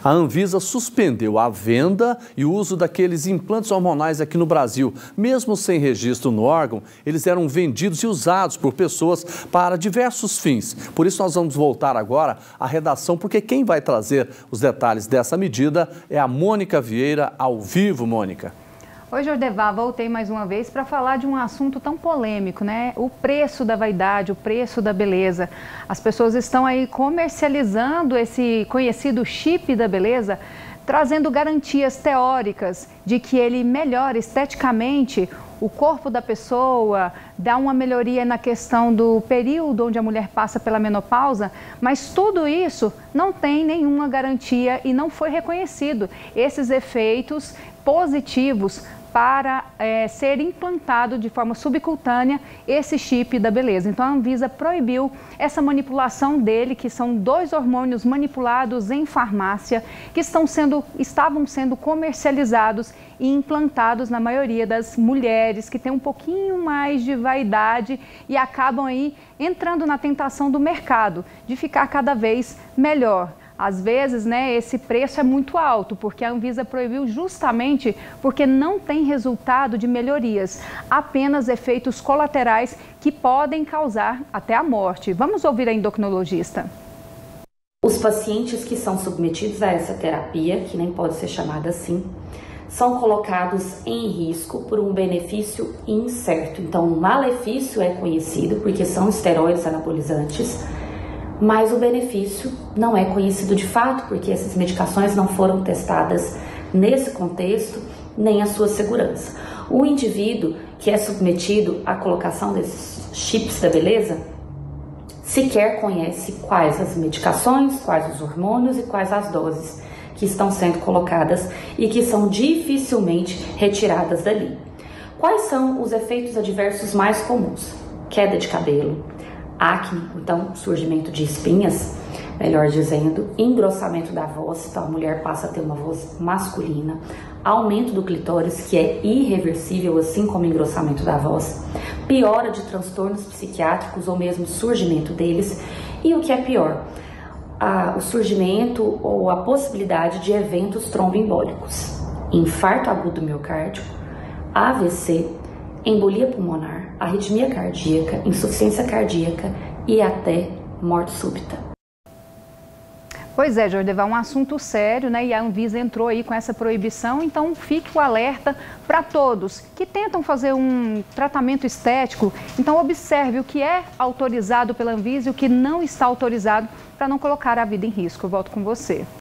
A Anvisa suspendeu a venda e o uso daqueles implantes hormonais aqui no Brasil. Mesmo sem registro no órgão, eles eram vendidos e usados por pessoas para diversos fins. Por isso nós vamos voltar agora à redação, porque quem vai trazer os detalhes dessa medida é a Mônica Vieira, ao vivo, Mônica. Oi, Jordevar, voltei mais uma vez para falar de um assunto tão polêmico, né? O preço da vaidade, o preço da beleza. As pessoas estão aí comercializando esse conhecido chip da beleza, trazendo garantias teóricas de que ele melhora esteticamente o corpo da pessoa, dá uma melhoria na questão do período onde a mulher passa pela menopausa, mas tudo isso não tem nenhuma garantia e não foi reconhecido esses efeitos positivos para ser implantado de forma subcutânea esse chip da beleza. Então a Anvisa proibiu essa manipulação dele, que são 2 hormônios manipulados em farmácia, que estavam sendo comercializados e implantados na maioria das mulheres que têm um pouquinho mais de vaidade e acabam aí entrando na tentação do mercado de ficar cada vez melhor. Às vezes, esse preço é muito alto, porque a Anvisa proibiu justamente porque não tem resultado de melhorias, apenas efeitos colaterais que podem causar até a morte. Vamos ouvir a endocrinologista. Os pacientes que são submetidos a essa terapia, que nem pode ser chamada assim, são colocados em risco por um benefício incerto. Então, o malefício é conhecido, porque são esteroides anabolizantes, mas o benefício não é conhecido de fato, porque essas medicações não foram testadas nesse contexto, nem a sua segurança. O indivíduo que é submetido à colocação desses chips da beleza sequer conhece quais as medicações, quais os hormônios e quais as doses que estão sendo colocadas e que são dificilmente retiradas dali. Quais são os efeitos adversos mais comuns? Queda de cabelo, acne, então surgimento de espinhas, melhor dizendo, engrossamento da voz, então a mulher passa a ter uma voz masculina, aumento do clitóris, que é irreversível, assim como o engrossamento da voz, piora de transtornos psiquiátricos ou mesmo surgimento deles, e o que é pior, o surgimento ou a possibilidade de eventos tromboembólicos, infarto agudo do miocárdio, AVC, embolia pulmonar, arritmia cardíaca, insuficiência cardíaca e até morte súbita. Pois é, Jordevar, um assunto sério, né? E a Anvisa entrou aí com essa proibição, então fique o alerta para todos que tentam fazer um tratamento estético. Então observe o que é autorizado pela Anvisa e o que não está autorizado para não colocar a vida em risco. Eu volto com você.